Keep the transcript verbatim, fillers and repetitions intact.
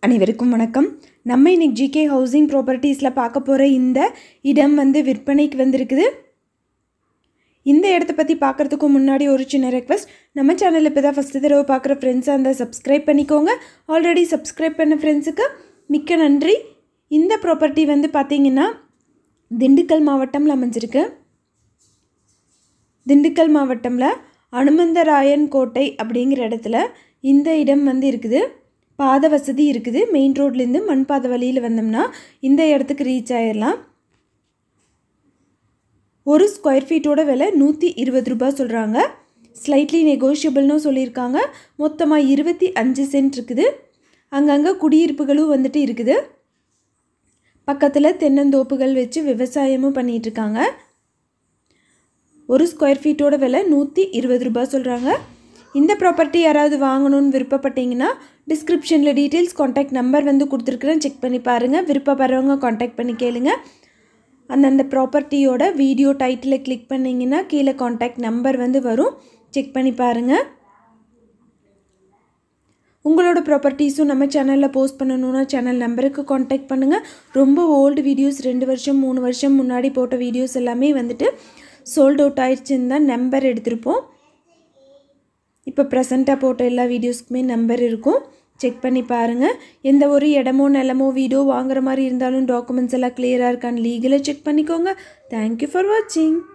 அனைவருக்கும் வணக்கம். நம்ம இன்னைக்கு ஜிகே ஹவுசிங் ப்ராப்பர்ட்டிஸில் பார்க்க போகிற இந்த இடம் வந்து விற்பனைக்கு வந்திருக்குது. இந்த இடத்த பற்றி பார்க்குறதுக்கு முன்னாடி ஒரு சின்ன ரெக்வஸ்ட், நம்ம சேனலில் இப்போ தான் ஃபஸ்ட்டு தடவை பார்க்குற ஃப்ரெண்ட்ஸாக இருந்தால் சப்ஸ்கிரைப் பண்ணிக்கோங்க. ஆல்ரெடி சப்ஸ்கிரைப் பண்ண ஃப்ரெண்ட்ஸுக்கு மிக்க நன்றி. இந்த ப்ராப்பர்ட்டி வந்து பார்த்திங்கன்னா திண்டுக்கல் மாவட்டம்ல அமைஞ்சிருக்கு. திண்டுக்கல் மாவட்டமில் அனுமந்தராயன் கோட்டை அப்படிங்கிற இடத்துல இந்த இடம் வந்து இருக்குது. பாத வசதி இருக்குது. மெயின் ரோட்லேருந்து மண் பாதை வழியில் வந்தோம்னா இந்த இடத்துக்கு ரீச் ஆயிடலாம். ஒரு ஸ்கொயர் ஃபீட்டோட விலை நூற்றி இருபது ரூபாய் சொல்கிறாங்க. ஸ்லைட்லி நெகோஷியபிள்னு சொல்லியிருக்காங்க. மொத்தமாக இருபத்தி அஞ்சு சென்ட் இருக்குது. அங்கங்கே குடியிருப்புகளும் வந்துட்டு இருக்குது. பக்கத்தில் தென்னந்தோப்புகள் வச்சு விவசாயமும் பண்ணிகிட்ருக்காங்க. ஒரு ஸ்கொயர் ஃபீட்டோட விலை நூற்றி இருபது ரூபாய் சொல்கிறாங்க. இந்த ப்ராப்பர்ட்டி யாராவது வாங்கணும்னு விருப்பப்பட்டீங்கன்னா டிஸ்கிரிப்ஷனில் டீட்டெயில்ஸ் காண்டாக்ட் நம்பர் வந்து கொடுத்துருக்குறேன், செக் பண்ணி பாருங்கள். விருப்பப்படுறவங்க காண்டாக்ட் பண்ணி கேளுங்க. அந்தந்த ப்ராப்பர்ட்டியோட வீடியோ டைட்டில் கிளிக் பண்ணிங்கன்னா கீழே காண்டாக்ட் நம்பர் வந்து வரும், செக் பண்ணி பாருங்கள். உங்களோட ப்ராப்பர்ட்டிஸும் நம்ம சேனலில் போஸ்ட் பண்ணணுன்னா சேனல் நம்பருக்கு காண்டாக்ட் பண்ணுங்கள். ரொம்ப ஓல்டு வீடியோஸ், ரெண்டு வருஷம் மூணு வருஷம் முன்னாடி போட்ட வீடியோஸ் எல்லாமே வந்துட்டு சோல்ட் அவுட் ஆயிடுச்சுன்னு தான் நம்பர் எடுத்திருப்போம். இப்போ ப்ரெசண்ட்டாக போட்ட எல்லா வீடியோஸ்க்குமே நம்பர் இருக்கும், செக் பண்ணி பாருங்கள். எந்த ஒரு இடமோ நிலமோ வீடோ வாங்குற மாதிரி இருந்தாலும் டாக்குமெண்ட்ஸ் எல்லாம் கிளியராக இருக்கான்னு லீகலாக செக் பண்ணிக்கோங்க. தேங்க்யூ ஃபார் வாட்சிங்.